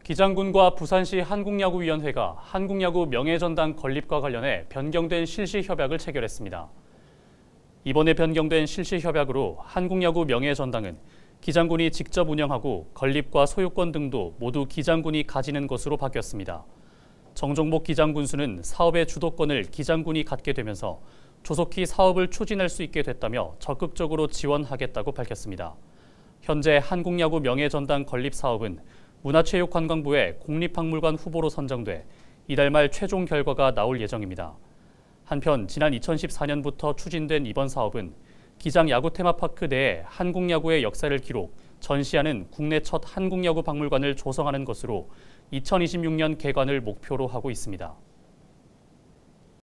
기장군과 부산시 한국야구위원회가 한국야구 명예전당 건립과 관련해 변경된 실시협약을 체결했습니다. 이번에 변경된 실시협약으로 한국야구 명예전당은 기장군이 직접 운영하고 건립과 소유권 등도 모두 기장군이 가지는 것으로 바뀌었습니다. 정종복 기장군수는 사업의 주도권을 기장군이 갖게 되면서 조속히 사업을 추진할 수 있게 됐다며 적극적으로 지원하겠다고 밝혔습니다. 현재 한국야구 명예전당 건립 사업은 문화체육관광부의 국립박물관 후보로 선정돼 이달 말 최종 결과가 나올 예정입니다. 한편 지난 2014년부터 추진된 이번 사업은 기장 야구 테마파크 내에 한국야구의 역사를 기록, 전시하는 국내 첫 한국야구 박물관을 조성하는 것으로 2026년 개관을 목표로 하고 있습니다.